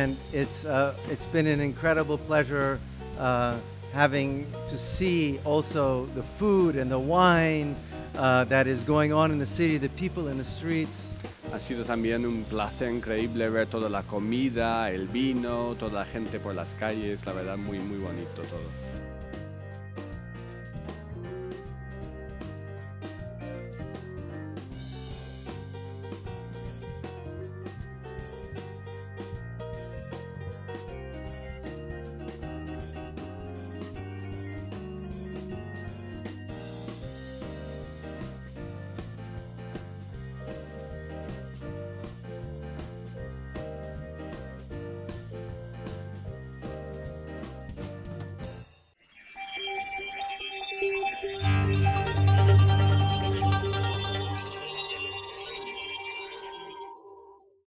and it's been an incredible pleasure having to see also the food and the wine that is going on in the city, the people in the streets. Ha sido también un placer increíble ver toda la comida, el vino, toda la gente por las calles, la verdad muy bonito todo.